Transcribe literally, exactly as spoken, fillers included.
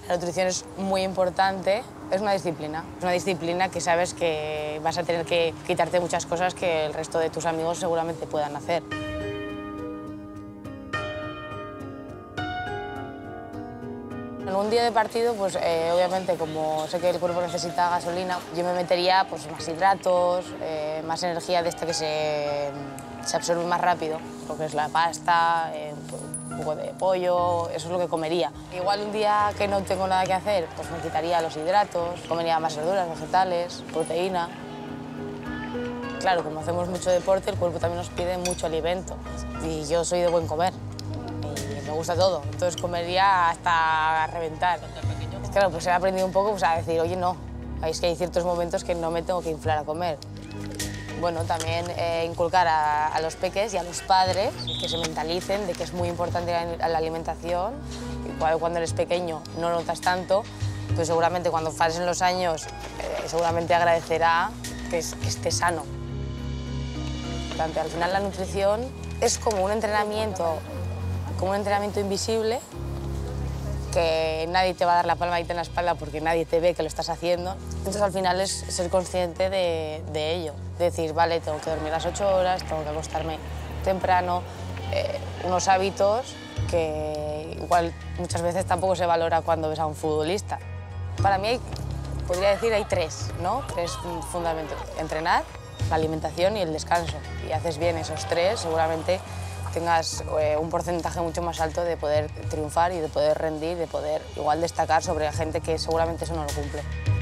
La nutrición es muy importante, es una disciplina. Es una disciplina que sabes que vas a tener que quitarte muchas cosas que el resto de tus amigos seguramente puedan hacer. En un día de partido, pues eh, obviamente como sé que el cuerpo necesita gasolina, yo me metería pues, más hidratos, eh, más energía de esta que se, se absorbe más rápido, lo que es la pasta, eh, un poco de pollo, eso es lo que comería. Igual un día que no tengo nada que hacer, pues me quitaría los hidratos, comería más verduras, vegetales, proteína. Claro, como hacemos mucho deporte, el cuerpo también nos pide mucho alimento y yo soy de buen comer. Me gusta todo, entonces comería hasta reventar. Claro, pues he aprendido un poco pues, a decir, oye, no, es que hay ciertos momentos que no me tengo que inflar a comer. Bueno, también eh, inculcar a, a los peques y a los padres que se mentalicen de que es muy importante la, la alimentación. Igual cuando eres pequeño no lo notas tanto, pues seguramente cuando pasen los años eh, seguramente agradecerá que, es, que esté sano. Tanto, al final la nutrición es como un entrenamiento como un entrenamiento invisible, que nadie te va a dar la palmadita en la espalda porque nadie te ve que lo estás haciendo. Entonces, al final, es ser consciente de, de ello. De decir, vale, tengo que dormir las ocho horas, tengo que acostarme temprano, eh, unos hábitos que igual muchas veces tampoco se valora cuando ves a un futbolista. Para mí, hay, podría decir, hay tres, ¿no? Tres fundamentos. Entrenar, la alimentación y el descanso. Y haces bien esos tres, seguramente tengas eh, un porcentaje mucho más alto de poder triunfar y de poder rendir, de poder igual destacar sobre la gente que seguramente eso no lo cumple.